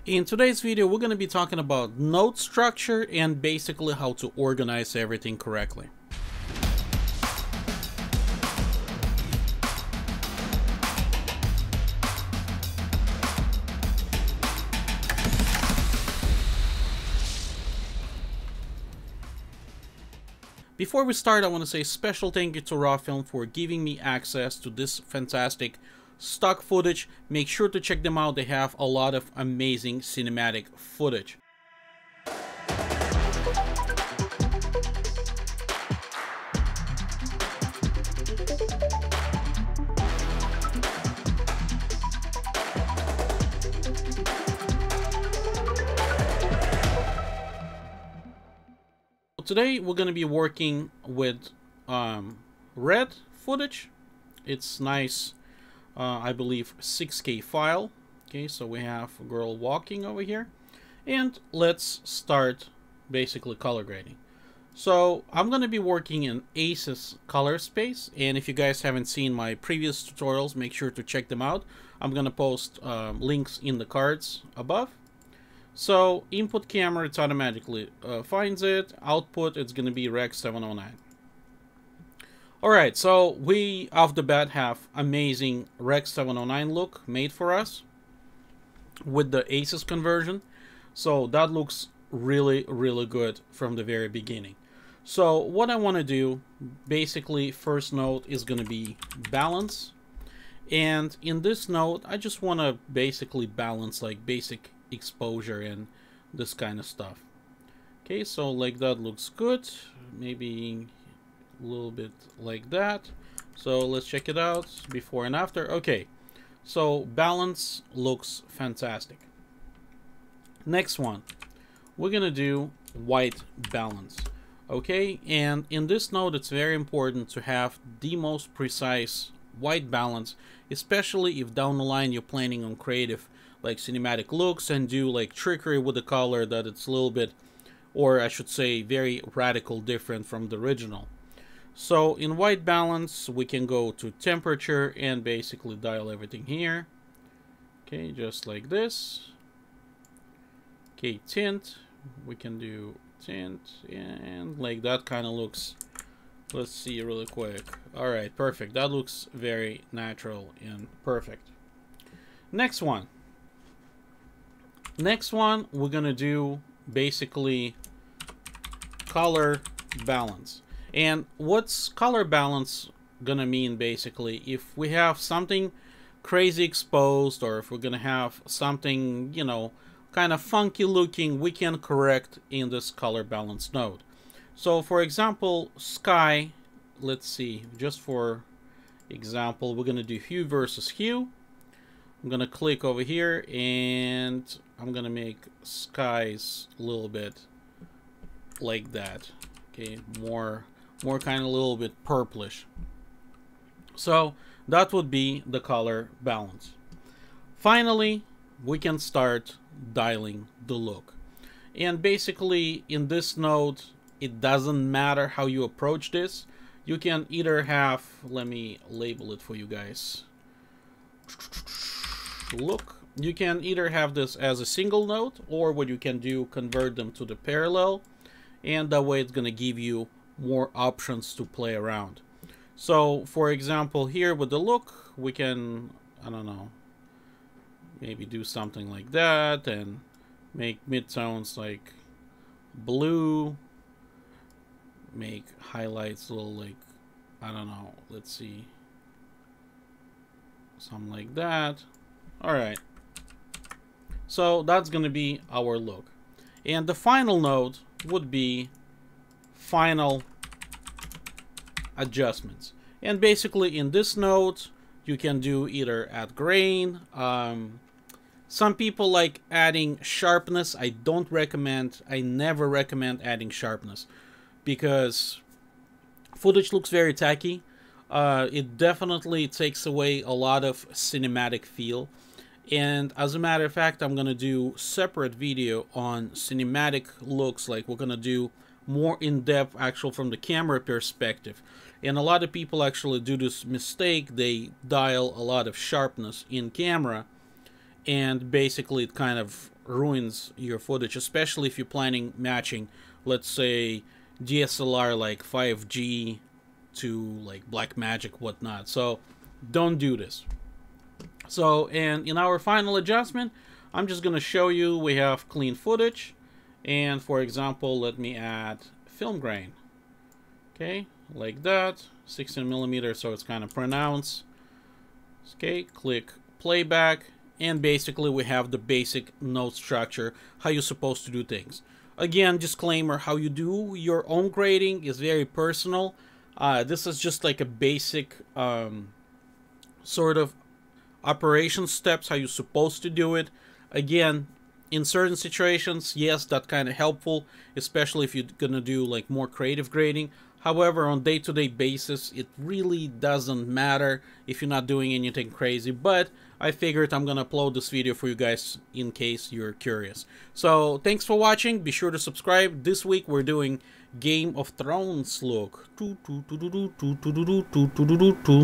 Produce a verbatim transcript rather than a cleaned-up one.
In today's video, we're going to be talking about note structure and basically how to organize everything correctly. Before we start, I want to say special thank you to RawFilm for giving me access to this fantastic stock footage. Make sure to check them out. They have a lot of amazing cinematic footage. Today we're going to be working with um, red footage. It's nice, uh, I believe six K file. Okay, so we have a girl walking over here, and let's start basically color grading. So I'm going to be working in ACES color space, and if you guys haven't seen my previous tutorials, make sure to check them out. I'm going to post um, links in the cards above. So input camera, it's automatically uh, finds it. Output, it's going to be Rec seven oh nine. Alright, so we off the bat have amazing Rec seven oh nine look made for us with the ACES conversion. So that looks really, really good from the very beginning. So what I want to do, basically first node is going to be balance. And in this node, I just want to basically balance like basic exposure and this kind of stuff. Okay, so like that looks good. Maybe a little bit like that. So let's check it out before and after. Okay, so balance looks fantastic. Next one, we're gonna do white balance. Okay, and in this node it's very important to have the most precise white balance, especially if down the line you're planning on creative like cinematic looks and do like trickery with the color that it's a little bit, or I should say very radical different from the original. So in white balance we can go to temperature and basically dial everything here. Okay, just like this. Okay, tint, we can do tint, and like that kind of looks. Let's see really quick. Alright, perfect. That looks very natural and perfect. Next one. Next one, we're gonna do basically color balance. And what's color balance gonna mean basically? If we have something crazy exposed, or if we're gonna have something, you know, kind of funky looking, we can correct in this color balance node. So for example, sky, let's see, just for example, we're gonna do hue versus hue. I'm gonna click over here and I'm gonna make skies a little bit like that. Okay, more more kind of a little bit purplish. So that would be the color balance. Finally, we can start dialing the look. And basically in this node, it doesn't matter how you approach this. You can either have, let me label it for you guys. Look, you can either have this as a single node, or what you can do, convert them to the parallel, and that way it's going to give you more options to play around. So for example here with the look, we can, I don't know, maybe do something like that and make midtones like blue, make highlights a little like, I don't know, let's see, something like that. Alright, so that's going to be our look. And the final node would be final adjustments. And basically in this node, you can do either add grain. Um, some people like adding sharpness. I don't recommend, I never recommend adding sharpness, because footage looks very tacky. Uh, it definitely takes away a lot of cinematic feel. And as a matter of fact, I'm gonna do separate video on cinematic looks. Like we're gonna do more in-depth actual from the camera perspective. And a lot of people actually do this mistake. They dial a lot of sharpness in camera, and basically it kind of ruins your footage, especially if you're planning matching, let's say D S L R like five G to like Blackmagic, whatnot. So don't do this. So, and in our final adjustment, I'm just gonna show you we have clean footage, and for example, let me add film grain. Okay, like that, sixteen millimeter, so it's kind of pronounced. Okay, click playback, and basically we have the basic note structure, how you're supposed to do things. Again, disclaimer, how you do your own grading is very personal. Uh, this is just like a basic um, sort of operation steps, how you're supposed to do it. Again, in certain situations, yes, that's kind of helpful, especially if you're gonna do like more creative grading. However, on day-to-day basis, it really doesn't matter if you're not doing anything crazy, but I figured I'm gonna upload this video for you guys in case you're curious. So thanks for watching. Be sure to subscribe. This week we're doing Game of Thrones look.